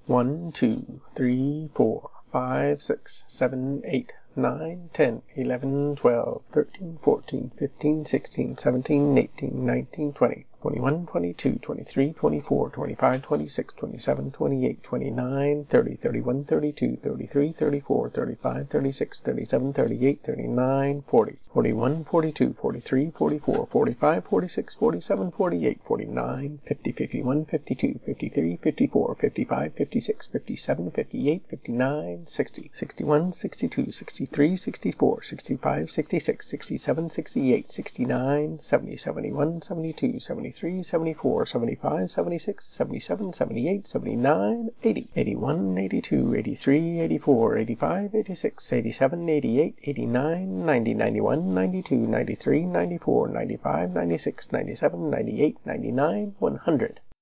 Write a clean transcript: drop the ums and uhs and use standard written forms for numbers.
1, 2, 3, 4, 5, 6, 7, 8, 9, 10, 11, 12, 13, 14, 15, 16, 17, 18, 19, 20, 21, 22, 23, 24, 25, 26, 27, 28, 29, 30, 31, 32, 33, 34, 35, 36, 37, 38, 39, 40, 41, 42, 43, 44, 45, 46, 47, 48, 49, 50, 51, 52, 53, 54, 55, 56, 57, 58, 59, 60, 61, 62, 63, 64, 65, 66, 67, 68, 69, 70, 71, 72, 73, 74, 75, 76, 77, 78, 79, 80, 81, 82, 83, 84, 85, 86, 87, 88, 89, 90, 91, 92, 93, 94, 95, 96, 97, 98, 99, 100.